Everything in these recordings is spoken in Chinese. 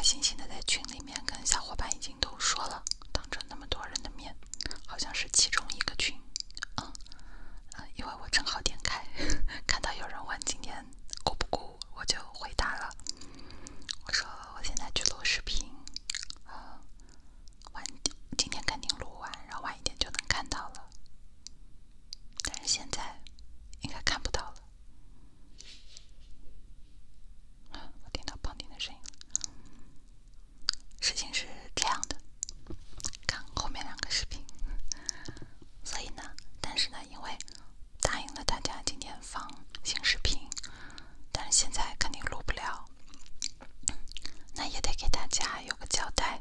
心心的在群里面跟小伙伴已经都说了，当着那么多人的面，好像是其中一个群，因为我正好点开，看到有人问今天顾不顾，我就回答了。我说我现在去录视频，今天肯定录完，然后晚一点就能看到了。但是现在应该看不到了。我听到旁听的声音。事情是这样的，看后面2个视频。所以呢，但是呢，因为答应了大家今天放新视频，但是现在肯定录不了，那也得给大家有个交代。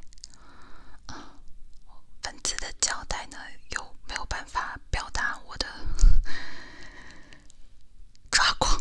文字的交代呢，又没有办法表达我的抓狂，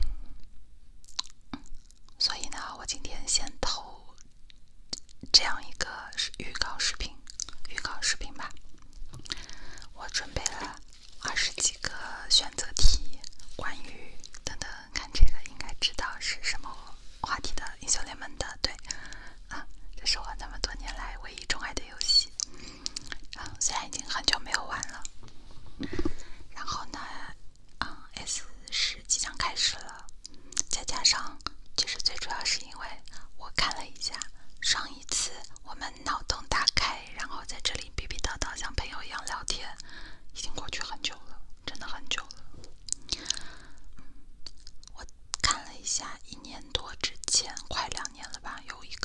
所以呢，我今天先投这样一个预告视频吧。我准备了20几个选择题，关于等等，看这个应该知道是什么话题的，英雄联盟的，对，这是我那么多年来唯一钟爱的游戏，虽然已经很久没有玩了。然后呢，S10即将开始了，再加上其实最主要是因为我看了一下上一次我们脑洞打开，然后在这里逼逼叨叨像朋友一样聊天，已经过去很久了，真的很久了。我看了一下1年多之前，快2年了吧，有一